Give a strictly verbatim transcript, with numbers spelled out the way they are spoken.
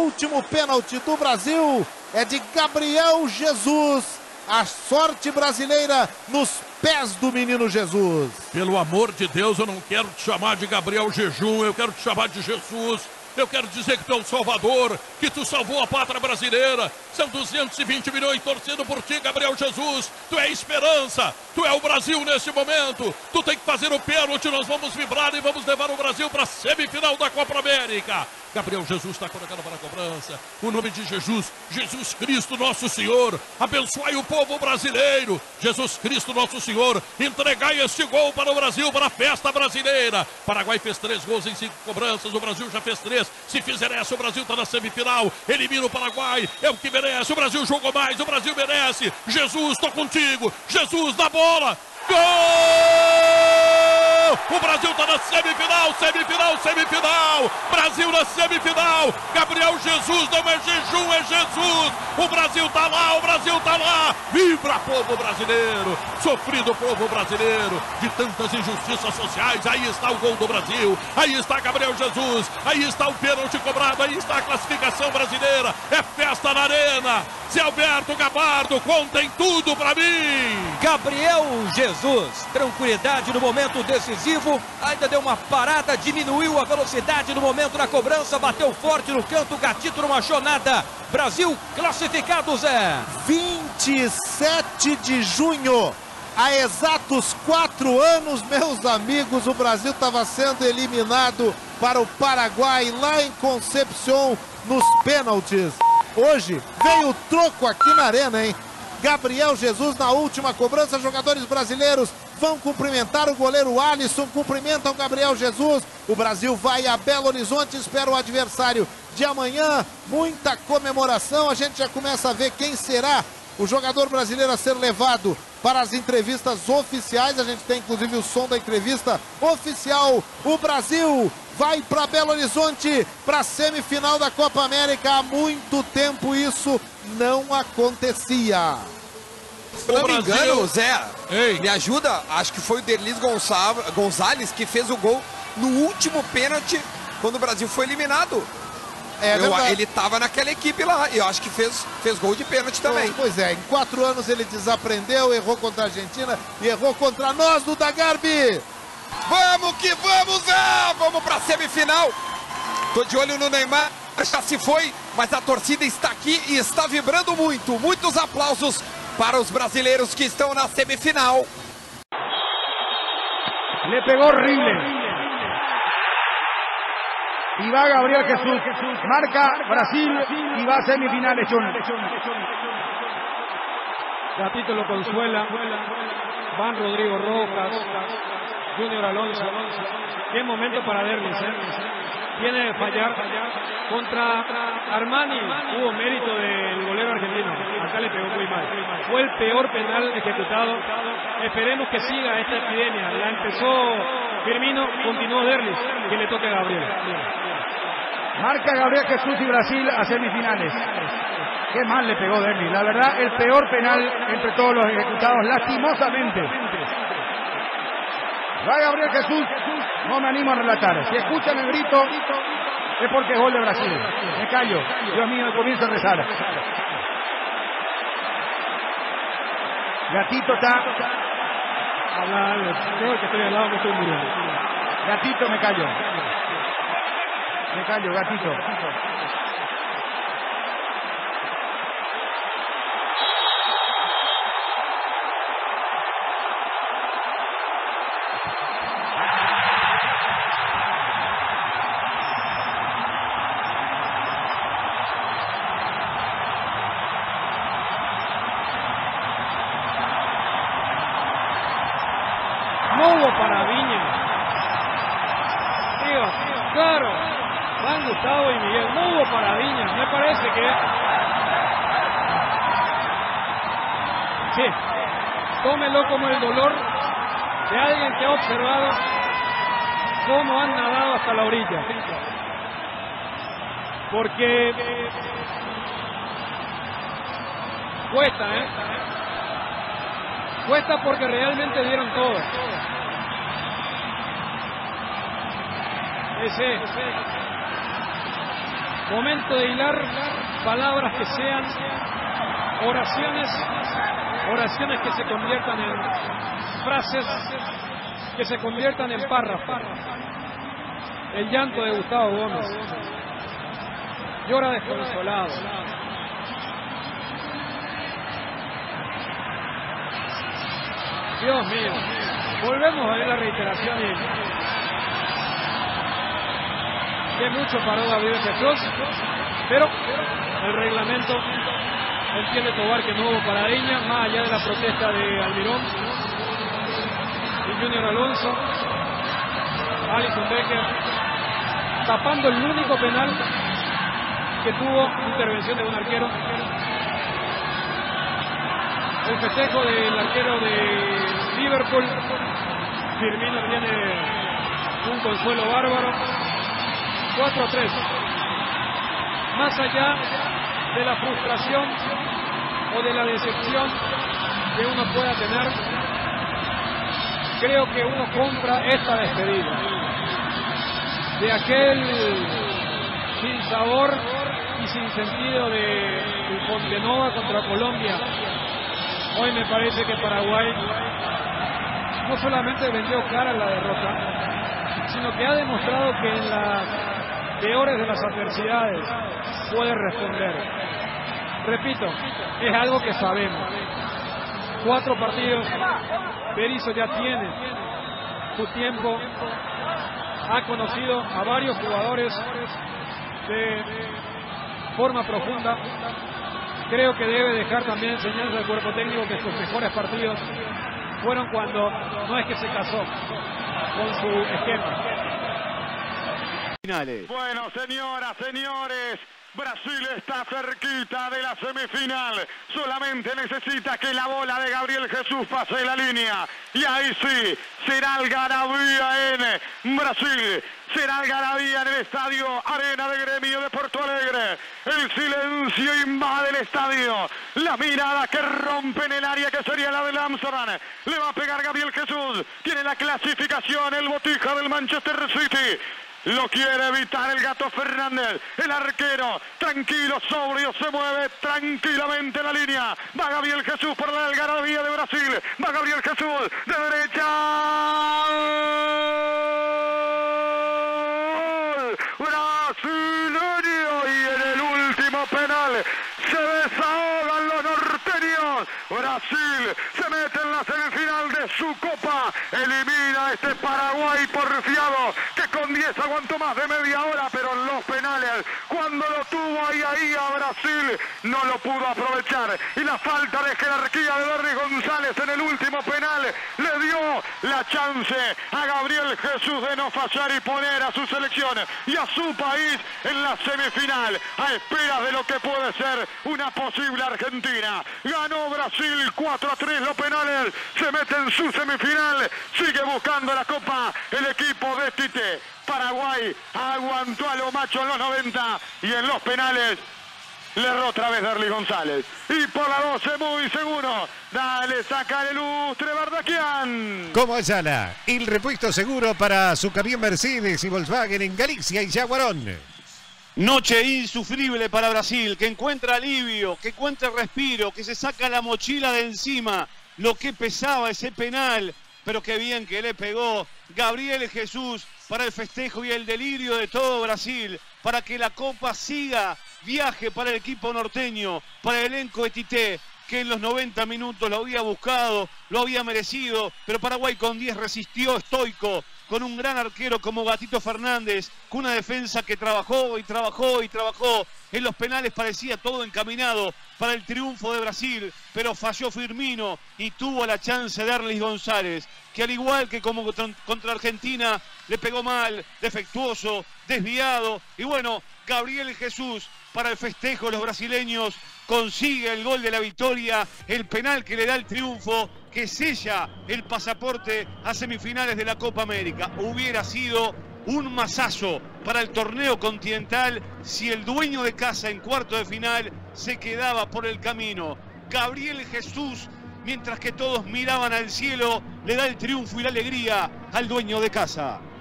Último pênalti do Brasil é de Gabriel Jesus. A sorte brasileira nos pés do menino Jesus. Pelo amor de Deus, eu não quero te chamar de Gabriel Jejum, eu quero te chamar de Jesus. Eu quero dizer que tu é um salvador, que tu salvou a pátria brasileira. São duzentos e vinte milhões torcendo por ti, Gabriel Jesus. Tu é a esperança, tu é o Brasil nesse momento. Tu tem que fazer o pênalti, nós vamos vibrar e vamos levar o Brasil para a semifinal da Copa América. Gabriel Jesus está colocando para a cobrança. O nome de Jesus, Jesus Cristo nosso Senhor. Abençoai o povo brasileiro. Jesus Cristo nosso Senhor. Entregai este gol para o Brasil, para a festa brasileira. Paraguai fez três gols em cinco cobranças. O Brasil já fez três. Se fizer essa, o Brasil está na semifinal. Elimina o Paraguai. É o que merece. O Brasil jogou mais. O Brasil merece. Jesus, estou contigo. Jesus na bola. Gol! O Brasil está na semifinal, semifinal, semifinal. Brasil na semifinal. Gabriel Jesus não é jejum, é Jesus. O Brasil está lá, o Brasil está lá. Vibra, povo brasileiro. Sofrido povo brasileiro de tantas injustiças sociais. Aí está o gol do Brasil. Aí está Gabriel Jesus. Aí está o pênalti cobrado. Aí está a classificação brasileira. É festa na arena. Zé Alberto Gabardo, contem tudo para mim. Gabriel Jesus, tranquilidade no momento decisivo, ainda deu uma parada, diminuiu a velocidade no momento da cobrança, bateu forte no canto, Gatito não achou nada. Brasil classificado, Zé. vinte e sete de junho, há exatos quatro anos, meus amigos, o Brasil estava sendo eliminado para o Paraguai lá em Concepción nos pênaltis. Hoje veio o troco aqui na arena, hein? Gabriel Jesus na última cobrança, jogadores brasileiros vão cumprimentar o goleiro Alisson, cumprimentam Gabriel Jesus. O Brasil vai a Belo Horizonte, espera o adversário de amanhã. Muita comemoração, a gente já começa a ver quem será o jogador brasileiro a ser levado para as entrevistas oficiais. A gente tem inclusive o som da entrevista oficial. O Brasil vai para Belo Horizonte para a semifinal da Copa América. Há muito tempo isso não acontecia. Se eu não me engano, Zé, Ei. me ajuda, acho que foi o Derlis Gonzalez que fez o gol no último pênalti quando o Brasil foi eliminado. É eu, verdade. ele estava naquela equipe lá e eu acho que fez, fez gol de pênalti também. Pois é, em quatro anos ele desaprendeu, errou contra a Argentina e errou contra nós do Dagarbi. Vamos que vamos, Zé! Vamos para a semifinal. Tô de olho no Neymar, já se foi, mas a torcida está aqui e está vibrando muito. Muitos aplausos para os brasileiros que estão na semifinal. Le pegó horrible. Y va Gabriel Jesús. Marca Brasil y va a semifinales. Gatito lo consuela. Van Rodrigo Rojas. Junior Alonso. Qué momento para Derlis, ¿eh? Tiene que fallar contra Armani. Hubo mérito del golero argentino. Acá le pegó muy mal. Fue el peor penal ejecutado. Esperemos que siga esta epidemia. La empezó Firmino, continuó Derlis. Que le toque a Gabriel. Marca Gabriel Jesús y Brasil a semifinales. Qué mal le pegó Derlis. La verdad, el peor penal entre todos los ejecutados, lastimosamente. Va Gabriel Jesús, no me animo a relatar. Si escuchan el grito, es porque es gol de Brasil. Me callo. Dios mío, me comienzo a rezar. Gatito está... Habla, creo que estoy al lado, me estoy muriendo. Gatito, me callo. Me callo, Gatito. No hubo para Viña. Digo, claro, Juan Gustavo y Miguel, no hubo para Viña. Me parece que... Sí, tómelo como el dolor de alguien que ha observado cómo han nadado hasta la orilla. Porque cuesta, ¿eh? Cuesta porque realmente dieron todo. Ese Momento de hilar palabras que sean oraciones, oraciones que se conviertan en frases, que se conviertan en párrafos. El llanto de Gustavo Gómez. Llora desconsolado. Dios mío. Volvemos a ver la reiteración y que mucho paró Gabriel Jesús, pero el reglamento entiende Tobar que no hubo paradiña, más allá de la protesta de Almirón y Junior Alonso. Alison Becker tapando el único penal que tuvo intervención de un arquero. El festejo del arquero de Liverpool, Firmino, tiene un consuelo bárbaro. cuatro a tres. Más allá de la frustración o de la decepción que uno pueda tener, creo que uno compra esta despedida de aquel sin sabor y sin sentido de Fontenova contra Colombia. Hoy me parece que Paraguay no solamente vendió cara la derrota, sino que ha demostrado que en las peores de las adversidades puede responder. Repito, es algo que sabemos. Cuatro partidos, Berizzo ya tiene su tiempo, ha conocido a varios jugadores de forma profunda. Creo que debe dejar también enseñanza al cuerpo técnico que sus mejores partidos fueron cuando no es que se casó con su esquema. Bueno, señoras, señores, Brasil está cerquita de la semifinal. Solamente necesita que la bola de Gabriel Jesús pase la línea. Y ahí sí, será algarabía en Brasil. Será algarabía en el estadio Arena de Gremio de Porto Alegre. El silencio invade el estadio. La mirada que rompe en el área, que sería la del Amsterdam. Le va a pegar Gabriel Jesús. Tiene la clasificación, el botija del Manchester City. Lo quiere evitar el Gato Fernández, el arquero, tranquilo, sobrio, se mueve tranquilamente en la línea. Va Gabriel Jesús por la algarabía de Brasil, va Gabriel Jesús de derecha. Brasileño, y en el último penal se desahogan los norteños. Brasil se mete en la semifinal de su Copa, elimina a este Paraguay porfiado que con diez aguantó más de media hora, pero en los penales, cuando lo tuvo ahí ahí a Brasil, no lo pudo aprovechar. Y la falta de jerarquía de Derry González en el último penal le dio la chance a Gabriel Jesús de no fallar y poner a su selección y a su país en la semifinal, a esperas de lo que puede ser una posible Argentina. Ganó Brasil cuatro a tres los penales, se mete en su semifinal, sigue buscando la Copa el equipo de Tite. Paraguay aguantó a lo macho en los noventa y en los penales le erró otra vez Derly González. Y por la doce, muy seguro, dale, saca el lustre Bardaquian. Como Ayala, el repuesto seguro para su camión Mercedes y Volkswagen en Galicia y Yaguarón. Noche insufrible para Brasil, que encuentra alivio, que encuentra respiro, que se saca la mochila de encima, lo que pesaba ese penal, pero qué bien que le pegó Gabriel Jesús para el festejo y el delirio de todo Brasil, para que la Copa siga, viaje para el equipo norteño, para el elenco de Tite, que en los noventa minutos lo había buscado, lo había merecido, pero Paraguay con diez resistió estoico, con un gran arquero como Gatito Fernández, con una defensa que trabajó y trabajó y trabajó. En los penales parecía todo encaminado para el triunfo de Brasil, pero falló Firmino y tuvo la chance de Derly González, que al igual que como contra Argentina, le pegó mal, defectuoso, desviado. Y bueno, Gabriel Jesús, para el festejo de los brasileños, consigue el gol de la victoria, el penal que le da el triunfo, que sella el pasaporte a semifinales de la Copa América. Hubiera sido un masazo para el torneo continental si el dueño de casa en cuarto de final se quedaba por el camino. Gabriel Jesús, mientras que todos miraban al cielo, le da el triunfo y la alegría al dueño de casa.